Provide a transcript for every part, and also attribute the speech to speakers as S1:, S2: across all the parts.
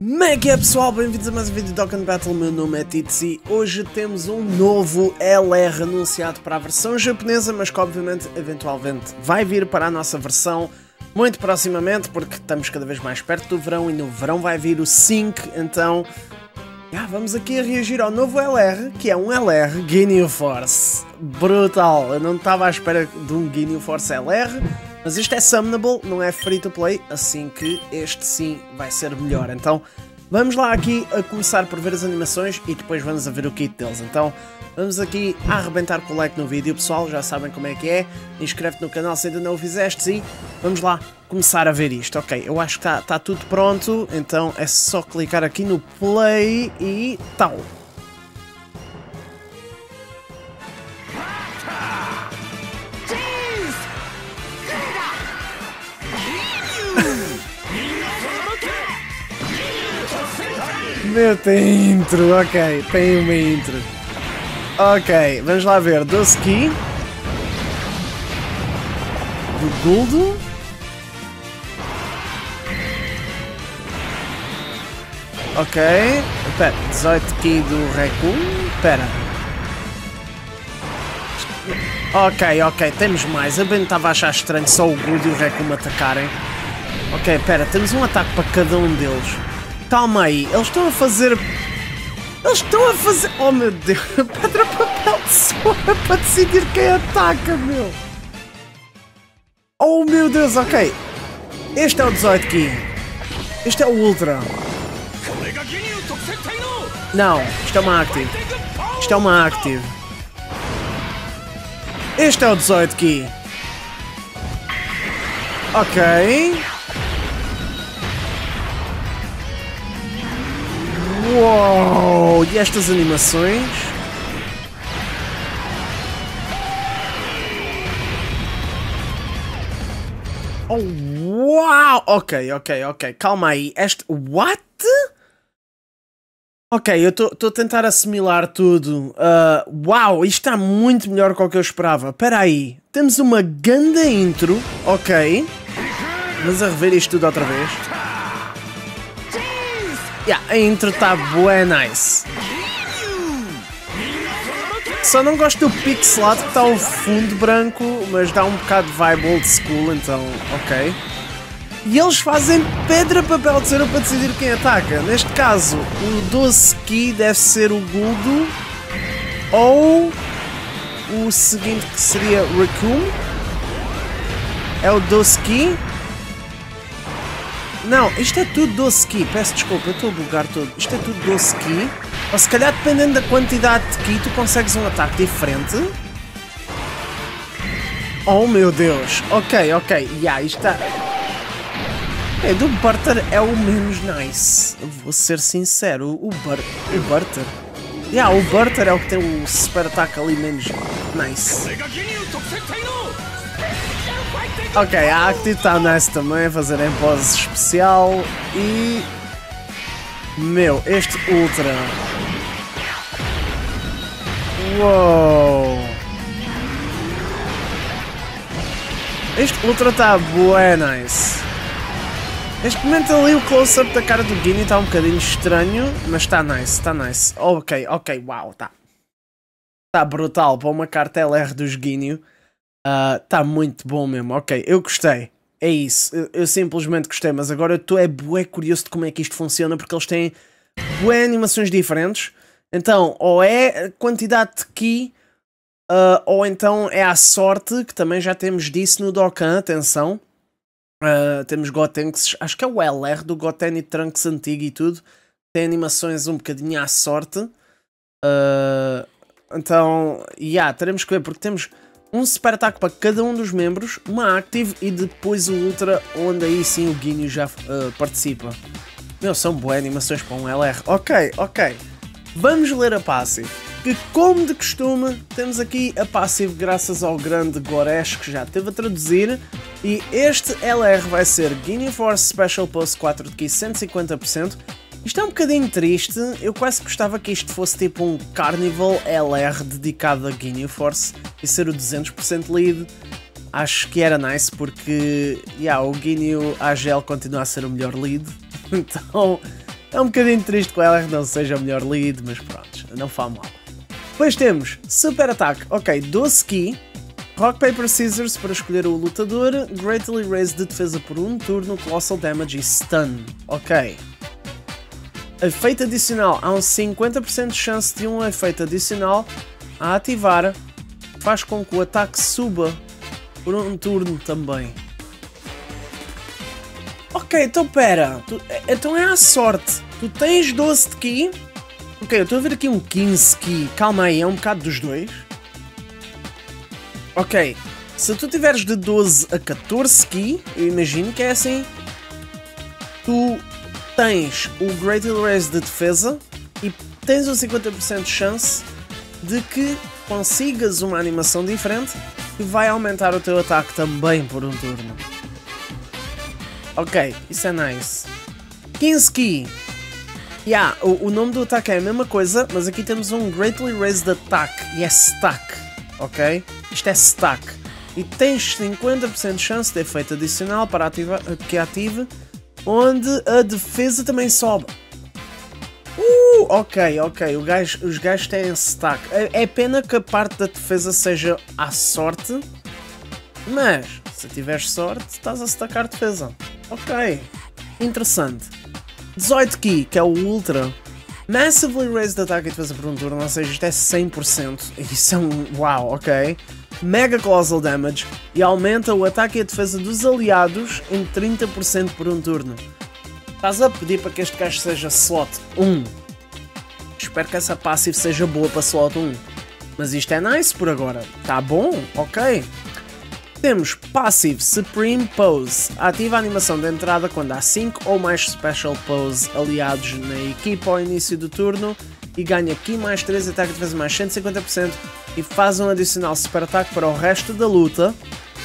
S1: Como é que é, pessoal? Bem-vindos a mais um vídeo de Dokkan Battle. Meu nome é Titsi. Hoje temos um novo LR anunciado para a versão japonesa, mas que obviamente, eventualmente, vai vir para a nossa versão muito proximamente, porque estamos cada vez mais perto do verão e no verão vai vir o Sync, então vamos aqui a reagir ao novo LR, que é um LR Ginyu Force. Brutal! Eu não estava à espera de um Ginyu Force LR, mas isto é summonable, não é free to play, assim que este sim vai ser melhor. Então vamos lá aqui a começar por ver as animações e depois vamos a ver o kit deles. Então vamos aqui a arrebentar com o like no vídeo, pessoal, já sabem como é que é. Inscreve-te no canal se ainda não o fizeste e vamos lá começar a ver isto. Ok, eu acho que está tudo pronto, então é só clicar aqui no play e tal. Meu, tem intro, ok, tem uma intro. Ok, vamos lá ver, Doski do Guldo. Ok, espera, 18 Ki do Raccoon, espera. Ok, temos mais, eu bem estava a achar estranho só o Guldo e o Raccoon me atacarem. Ok, espera, temos um ataque para cada um deles. Calma aí, eles estão a fazer... Oh meu Deus, pedra, papel, tesoura para decidir quem ataca, meu. Oh meu Deus, ok. Este é o 18 Ki. Este é o Ultra. Não, isto é uma Active. Isto é uma Active. Este é o 18 Ki. Ok. Uou! E estas animações? Oh, uau! Ok. Calma aí. What? Ok, eu estou a tentar assimilar tudo. Uau! Isto está muito melhor do que eu esperava. Espera aí. Temos uma ganda intro. Ok. Vamos a rever isto tudo outra vez. A intro está bué nice. Só não gosto do pixelado que está o fundo branco, mas dá um bocado de vibe old school, então ok. E eles fazem pedra, papel, tesoura para decidir quem ataca. Neste caso, o 12 Ki deve ser o Guldo ou o seguinte que seria Raccoon. É o 12 Ki. Não, isto é tudo 12 Ki, peço desculpa, eu estou a bugar todo. Isto é tudo 12 Ki. Ou se calhar, dependendo da quantidade de Ki, tu consegues um ataque diferente. Oh meu Deus, ok, isto está... do Butter é o menos nice. Vou ser sincero, o Butter. O Butter é o que tem o super ataque ali menos nice. Ok, a Active está nice também, a fazer em pose especial e... Meu, este Ultra... Uou! Este Ultra está bué nice. Neste momento ali o close-up da cara do Ginyu está um bocadinho estranho, mas está nice. Ok, uau, está. Está brutal para uma carta LR dos Ginyu. Tá muito bom mesmo, ok, eu gostei, é isso, eu simplesmente gostei, mas agora eu estou bué curioso de como é que isto funciona, porque eles têm bué animações diferentes, então ou é a quantidade de Ki, ou então é a sorte, que também já temos disso no Dokkan, atenção, temos Goten, acho que é o LR do Goten e Trunks antigo e tudo, tem animações um bocadinho à sorte, então, teremos que ver, porque temos um super ataque para cada um dos membros, uma Active e depois o Ultra, onde aí sim o Ginyu já participa. Meu, são boas animações para um LR. Ok. Vamos ler a Passive, que como de costume, temos aqui a Passive graças ao grande Goresh, que já esteve a traduzir, e este LR vai ser Ginyu Force Special Pose 4 de Ki 150%. Isto é um bocadinho triste, eu quase gostava que isto fosse tipo um Carnival LR dedicado a Ginyu Force e ser o 200% lead. Acho que era nice porque o Ginyu AGL continua a ser o melhor lead, então É um bocadinho triste que o LR não seja o melhor lead, mas pronto, não faz mal. Depois temos Super Ataque, ok, 12 Ki, Rock Paper Scissors para escolher o lutador, Greatly Raise de defesa por um turno, Colossal Damage e Stun, ok. Efeito adicional, há um 50% de chance de um efeito adicional a ativar, faz com que o ataque suba por um turno também. Ok, então pera, então é à sorte, tu tens 12 de Ki, ok, eu estou a ver aqui um 15 Ki, calma aí, é um bocado dos dois. Ok, se tu tiveres de 12 a 14 Ki, eu imagino que é assim, tu tens o Greatly Raise de defesa e tens um 50% de chance de que consigas uma animação diferente que vai aumentar o teu ataque também por um turno. Ok, isso é nice. 15 Ki. Yeah, o nome do ataque é a mesma coisa, mas aqui temos um Greatly Raise de ataque e é stack, ok? Isto é stack. E tens 50% de chance de efeito adicional para que ative, onde a defesa também sobe. Ok, os gajos têm stack. É pena que a parte da defesa seja à sorte, mas se tiveres sorte, estás a stackar defesa. Ok, interessante. 18 Ki, que é o Ultra. Massively Raise de ataque e defesa por um turno, ou seja, isto é 100%. Isso é um... Uau, ok. Mega Colossal Damage e aumenta o ataque e a defesa dos aliados em 30% por um turno. Estás a pedir para que este gajo seja slot 1. Espero que essa passive seja boa para slot 1. Mas isto é nice por agora. Tá bom? Ok. Temos Passive Supreme Pose. Ativa a animação de entrada quando há 5 ou mais Special Pose aliados na equipa ao início do turno e ganha Ki mais 3, ataque e defesa mais 150% e faz um adicional Super Ataque para o resto da luta.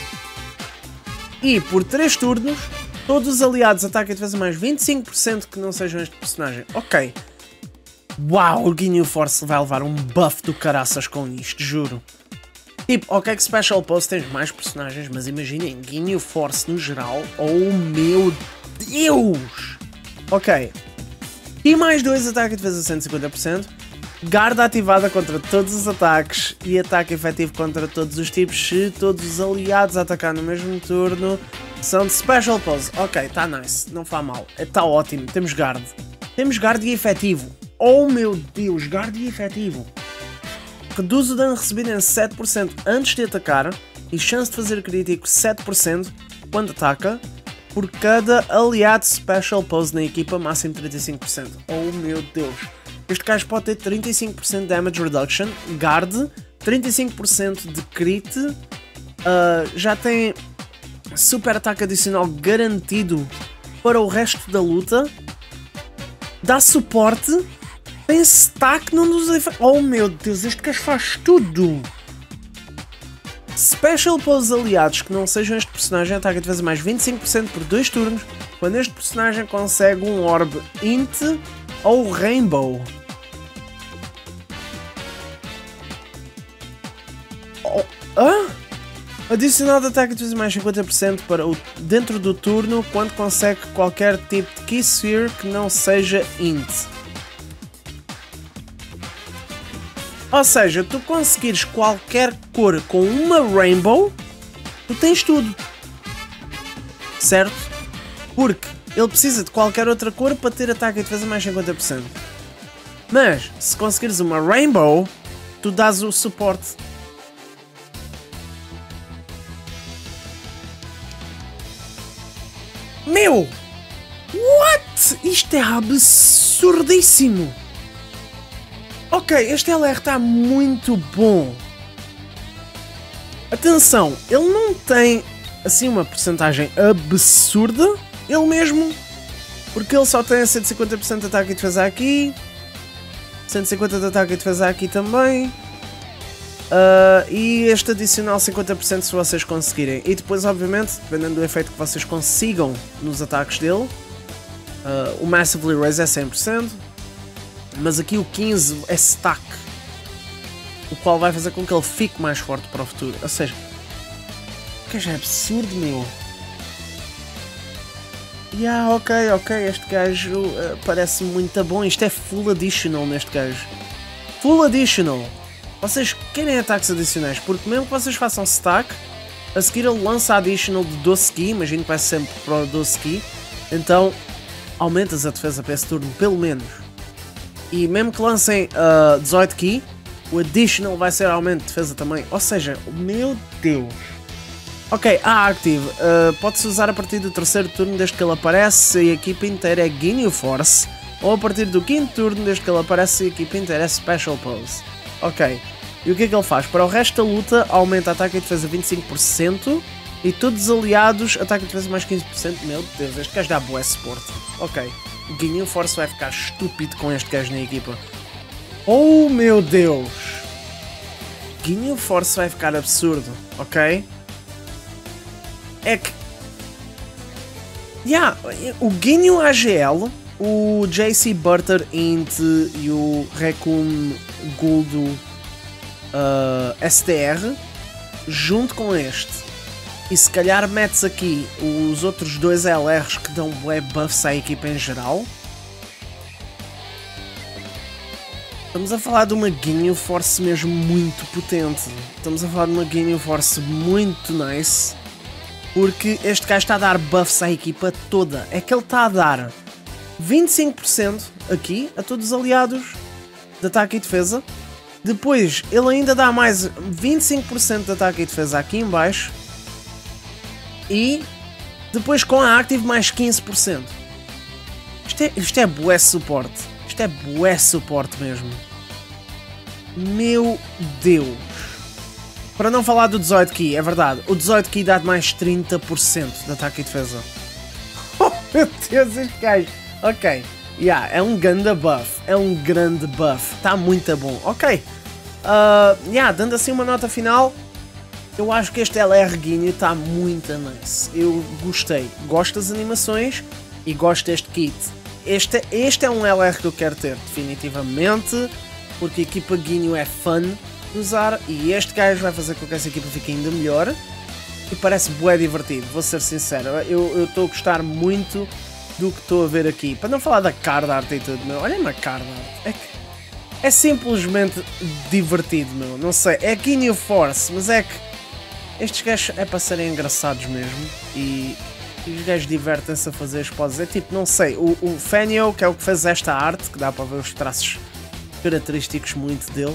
S1: E por 3 turnos, todos os aliados ataque e defesa mais 25% que não sejam este personagem. Ok. Uau, o Ginyu Force vai levar um buff do caraças com isto, juro. Tipo, ok que Special Pose tens mais personagens, mas imaginem, Ginyu Force no geral, oh meu Deus! Ok. E mais 2 ataque e defesa 150%, guarda ativada contra todos os ataques e ataque efetivo contra todos os tipos se todos os aliados a atacar no mesmo turno são de Special Pose. Ok, tá nice, não faz mal, tá ótimo, temos guard. Temos guard e efetivo. Oh meu Deus, guard e efetivo. Reduz o dano recebido em 7% antes de atacar e chance de fazer crítico 7% quando ataca por cada aliado Special Pose na equipa, máximo 35%. Oh meu Deus. Este gajo pode ter 35% de Damage Reduction, Guard, 35% de Crit, já tem Super Ataque adicional garantido para o resto da luta, dá suporte, tem stack num dos efeitos. Oh meu Deus, este gajo faz tudo! Special Pose aliados que não sejam este personagem ataca de vez mais 25% por 2 turnos quando este personagem consegue um Orb Int ou Rainbow. Adicional de ataque de vez mais 50% para dentro do turno quando consegue qualquer tipo de Ki Sphere que não seja Int. Ou seja, tu conseguires qualquer cor com uma Rainbow, tu tens tudo. Certo? Porque ele precisa de qualquer outra cor para ter ataque e defesa mais 50%. Mas, se conseguires uma Rainbow, tu dás o suporte. Meu! What? Isto é absurdíssimo! Ok, este LR está muito bom. Atenção, ele não tem assim uma porcentagem absurda, ele mesmo, porque ele só tem 150% de ataque e defesa aqui, 150% de ataque e defesa aqui também, e este adicional 50% se vocês conseguirem. E depois, obviamente, dependendo do efeito que vocês consigam nos ataques dele, o Massively Raise é 100%. Mas aqui o 15 é stack, o qual vai fazer com que ele fique mais forte para o futuro. Ou seja, o que já é absurdo, meu. Ok, este gajo parece muito bom. Isto é full additional neste gajo. Full additional. Vocês querem ataques adicionais, porque mesmo que vocês façam stack, a seguir ele lança additional de 12 ki, imagino que vai sempre para o 12 ki, então aumentas a defesa para esse turno, pelo menos. E mesmo que lancem 18 ki, o additional vai ser aumento de defesa também, ou seja, meu Deus. Ok, a Active pode-se usar a partir do terceiro turno desde que ele aparece e a equipa inteira é Ginyu Force, ou a partir do quinto turno desde que ele aparece e a equipa inteira é Special Pose. Ok, e o que é que ele faz? Para o resto da luta aumenta ataque e defesa 25% e todos os aliados ataque e defesa mais 15%. Meu Deus, este gajo dá bué suporte. Ok, Ginyu Force vai ficar estúpido com este gajo na equipa. Oh meu Deus! Ginyu Force vai ficar absurdo, ok? É que... o Ginyu AGL, o JC Butter Int e o Raccoon Guldo STR, junto com este, e se calhar metes aqui os outros dois LRs que dão bué buffs à equipa em geral. Estamos a falar de uma Ginyu Force mesmo muito potente. Estamos a falar de uma Ginyu Force muito nice. Porque este gajo está a dar buffs à equipa toda. É que ele está a dar 25% aqui a todos os aliados de ataque e defesa. Depois ele ainda dá mais 25% de ataque e defesa aqui em baixo. E depois com a Active mais 15%. Isto é bué suporte. Isto é bué suporte mesmo. Meu Deus. Para não falar do 18 ki, é verdade. O 18 ki dá mais 30% de ataque e defesa. Oh meu Deus, este gajo. Ok. É um grande buff. É um grande buff. Está muito bom. Ok. Dando assim uma nota final. Eu acho que este LR Ginyu está muito nice. Eu gostei. Gosto das animações e gosto deste kit. Este é um LR que eu quero ter, definitivamente. Porque a equipa Ginyu é fun de usar. E este gajo vai fazer com que essa equipa fique ainda melhor. E parece bué divertido, vou ser sincero. Eu estou a gostar muito do que estou a ver aqui. Para não falar da card art e tudo, meu. Olha-me a card art. É simplesmente divertido, meu. Não sei. É Ginyu Force, mas é que estes gajos é para serem engraçados mesmo. E os gajos divertem-se a fazer as poses. É tipo, não sei. O Fenio, que é o que fez esta arte, que dá para ver os traços característicos muito dele.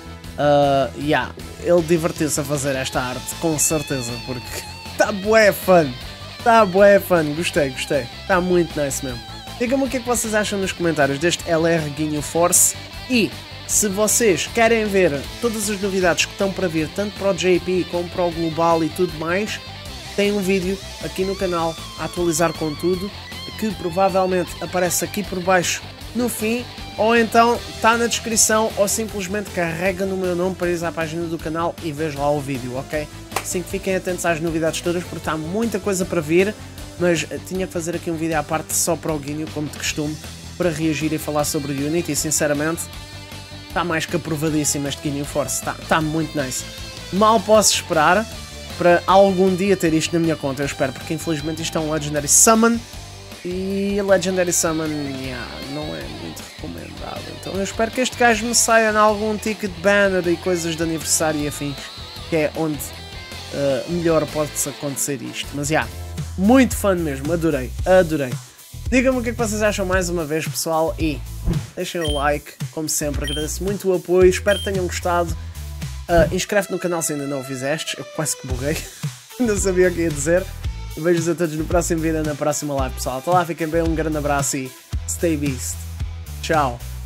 S1: Ele divertiu-se a fazer esta arte, com certeza, porque está bué fun. Está bué fun. Gostei. Está muito nice mesmo. Digam-me o que é que vocês acham nos comentários deste LR Ginyu Force. E se vocês querem ver todas as novidades que estão para vir, tanto para o JP como para o Global e tudo mais, tem um vídeo aqui no canal a atualizar com tudo, que provavelmente aparece aqui por baixo no fim, ou então está na descrição, ou simplesmente carrega no meu nome para ir à página do canal e veja lá o vídeo, ok? Assim que fiquem atentos às novidades todas, porque está muita coisa para vir, mas tinha que fazer aqui um vídeo à parte só para o Ginyu, como de costume, para reagir e falar sobre o Unity, e sinceramente está mais que aprovadíssimo este Ginyu Force, está muito nice. Mal posso esperar para algum dia ter isto na minha conta, eu espero, porque infelizmente isto é um Legendary Summon, e Legendary Summon não é muito recomendado, então eu espero que este gajo me saia em algum ticket banner e coisas de aniversário e afins, que é onde melhor pode-se acontecer isto, mas muito fun mesmo, adorei. Digam-me o que é que vocês acham mais uma vez, pessoal, e deixem o like, como sempre, agradeço muito o apoio, espero que tenham gostado. Inscreve-te no canal se ainda não o fizeste, eu quase que buguei, não sabia o que ia dizer. Beijos a todos no próximo vídeo, na próxima live, pessoal. Até lá, fiquem bem, um grande abraço e stay beast. Tchau.